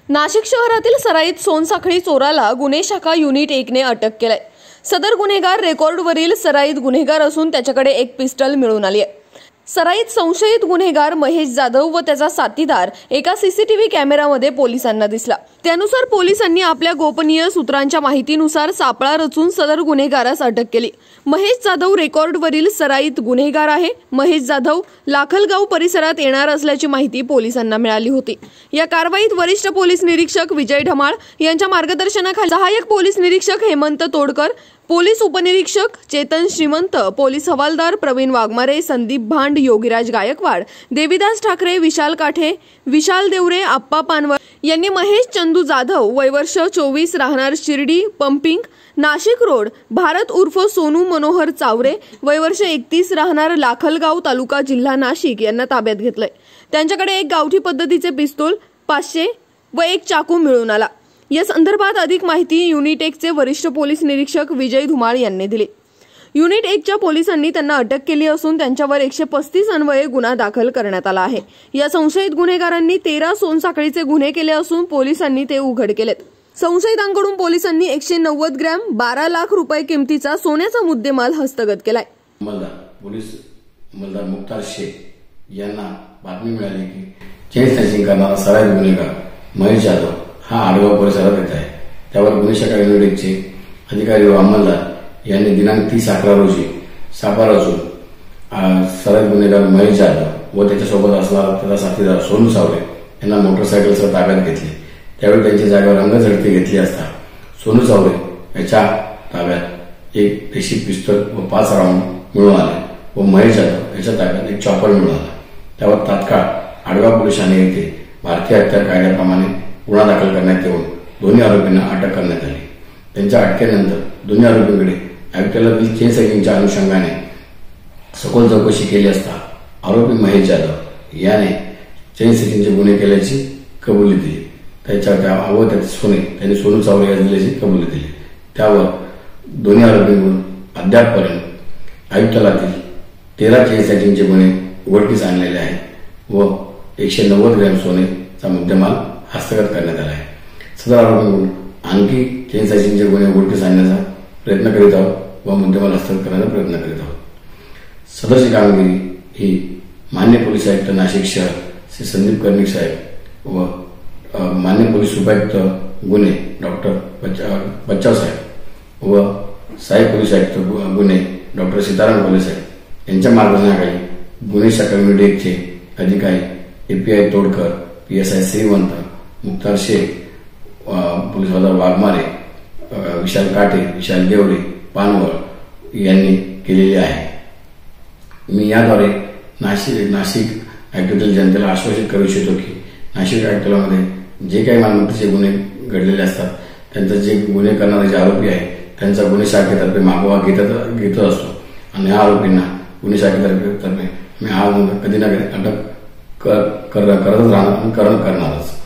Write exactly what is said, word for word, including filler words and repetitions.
नाशिक शहरातील सराईत सोनसाखळी चोराला गुन्हे शाखा युनिट एक ने अटक केलाय। सदर गुन्हेगार रेकॉर्डवरील सराईत गुन्हेगार असून त्याच्याकडे एक पिस्टल मिळून आली आहे। सराईत संशयित गुन्हेगार महेश जाधव व त्याचा साथीदार एका सीसीटीव्ही कॅमेरामध्ये पोलिसांना दिसला। त्यानुसार पोलिसांनी आपल्या गोपनीय सूत्रांच्या माहितीनुसार सापळा रचून सदर गुन्हेगारास अटक केली। महेश जाधव रेकॉर्डवरील सराईत गुन्हेगार आहे। महेश जाधव लाखलगाव परिसरात येणार असल्याची माहिती पोलिसांना मिळाली होती। या कारवाईत वरिष्ठ पोलीस निरीक्षक विजय ढमाळ यांच्या मार्गदर्शनाखाली सहाय्यक पोलीस निरीक्षक हेमंत तोडकर, पोलीस उपनिरीक्षक चेतन श्रीमंत, पोलीस हवालदार प्रवीण वाघमारे, संदीप भांड, योगीराज गायकवाड, देविदास ठाकरे, विशाल काठे, विशाल देवरे, आप्पा पानवर यांनी महेश चंदू जाधव वय वर्ष चोवीस राहणार शिर्डी पंपिंग नाशिक रोड, भारत उर्फ सोनू मनोहर चावरे वय वर्ष एकतीस राहणार लाखलगाव तालुका जिल्हा नाशिक यांना ताब्यात घेतलंय। त्यांच्याकडे एक गावठी पद्धतीचे पिस्तूल पाचशे व एक चाकू मिळून आला। या संदर्भात अधिक माहिती युनिट एक चे वरिष्ठ पोलीस निरीक्षक विजय धुमाळ यांनी दिली। युनिट एक च्या पोलिसांनी त्यांना अटक केली असून त्यांच्यावर एकशे पस्तीस अन्वये गुन्हा दाखल करण्यात आला आहे। या संशयित गुन्हेगारांनी तेरा सोनसाखळीचे गुन्हे केले असून पोलिसांनी ते उघड केलेत। संशयितांकडून पोलिसांनी एकशे नव्वद ग्रॅम बारा लाख रुपये किमतीचा सोन्याचा मुद्देमाल हस्तगत केलाय। पोलीस अंमलदार मुक्तार शेख यांना बातमी मिळाली की चेन स्नॅचिंग करणारा सराईत गुन्हेगार महेश जाधव हा आडगाव परिसरात येत आहे। त्यावर गुन्हे शाखा युनिट एक चे अधिकारी व अंमलदार यांनी दिनांक तीस अकरा रोजी सापळा रचून सराईत गुन्हेगार महेश जाधव व त्याच्यासोबत असणारा त्याचा साथीदार सोनू चावरे यांना मोटरसायकलसह ताब्यात घेतले। त्यावेळी त्यांच्या जागेवर रंगझडती घेतली असता सोनू चावरे याच्या ताब्यात एक देशी पिस्तूल व पाच राऊंड मिळून आले व महेश जाधव याच्या ताब्यात एक चॉपर मिळून आला। त्यावर तात्काळ आडगाव पोलीस ठाणे येथे भारतीय हत्यार कायद्याप्रमाणे गुन्हा दाखल करण्यात येऊन दोन्ही आरोपींना अटक करण्यात आली। त्यांच्या अटकेनंतर दोन्ही आरोपींकडे आयुक्तालयातील चेन स्नॅचिंगच्या अनुषंगाने सखोल चौकशी केली असता आरोपी महेश जाधव याने चेन स्नॅचिंगचे गुन्हे केल्याची कबुली दिली। त्याच्या व त्याचे सोने त्यांनी सोनू चावरे यास दिल्याची कबुली दिली। त्यावर दोन्ही आरोपींकडून अद्यापपर्यंत आयुक्तालयातील तेरा चेन स्नॅचिंगचे गुन्हे उघडकीस आणलेले आहेत व एकशे नव्वद ग्रॅम सोनेचा मुद्देमाल हस्तगत करण्यात आला आहे। सदर आरोपींकडून आणखी चेन स्नॅचिंगचे गुन्हे उघडकीस आणण्याचा प्रयत्न करीत आहोत व मुद्देमाल हस्तगत करण्याचा प्रयत्न करीत आहोत। सदरची कामगिरी ही मान्य पोलीस आयुक्त नाशिक शहर श्री संदीप कर्णिक साहेब व मान्य पोलीस उपायुक्त गुन्हे डॉक्टर बच्चाव साहेब व सहाय्यक पोलीस आयुक्त गुन्हे डॉक्टर सीताराम कोले साहेब यांच्या मार्गदर्शनाखाली गुन्हे शाखा युनिट एक चे अधिकारी एपीआय तोडकर, पीएसआय श्रीमंत, मुक्तार शेख, पोलीस हवालदार वाघमारे, विशाल काठे, विशाल देवरे, पानवळ यांनी केलेली आहे। मी याद्वारे नाशिक नाशिक आयुक्तालयातील जनतेला आश्वासित करू इच्छितो की नाशिक आयुक्तालयामध्ये जे काही मालमत्तेचे गुन्हे घडलेले असतात त्यांचा जे गुन्हे करणारे जे आरोपी आहेत त्यांचा गुन्हे शाखेतर्फे मागोवा घेतच घेतच असतो आणि या आरोपींना गुन्हे शाखेतर्फे मी आज कधी ना कधी अटक करतच राहणार आणि करणारच।